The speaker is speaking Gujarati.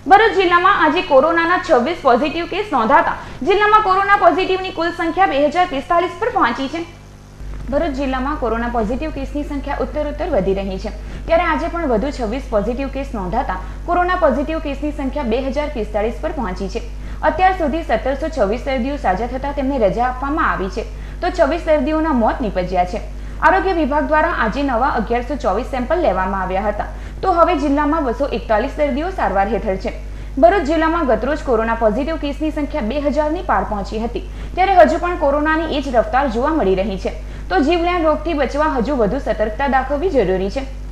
ભરૂચ જિલ્લામાં આજે કોરોનાના 26 પોઝિટિવ કેસ નોંધાતા જિલ્લામાં કોરોના પોઝિટિવની કુલ સંખ્યા 2045 પર પહોંચી છે। ભરૂચ જિલ્લામાં કોરોના પોઝિટિવ કેસની સંખ્યા ઉત્તરોત્તર વધી રહી છે, ત્યારે આજે પણ વધુ 26 પોઝિટિવ કેસ નોંધાતા કોરોના પોઝિટિવ કેસની સંખ્યા 2045 પર પહોંચી છે। અત્યાર સુધી 1726 દર્દીઓ સાજા થતા તેમને રજા આપવામાં આવી છે, તો 26 દર્દીઓના મોત નીપજ્યા છે। આરોગ્ય વિભાગ દ્વારા આજે નવા 1124 સેમ્પલ લેવામાં આવ્યા હતા, તો હવે જિલ્લામાં 241 દર્દીઓ સારવાર હેઠળ છે। ભરૂચ જિલ્લામાં ગતરોજ કોરોના પોઝિટિવ કેસની સંખ્યા 2000ની પાર પહોંચી હતી, ત્યારે હજુ પણ કોરોનાની એ જ રફતાર જોવા મળી રહી છે, તો જીવલેણ રોગથી બચવા હજુ વધુ સતર્કતા દાખવવી જરૂરી છે।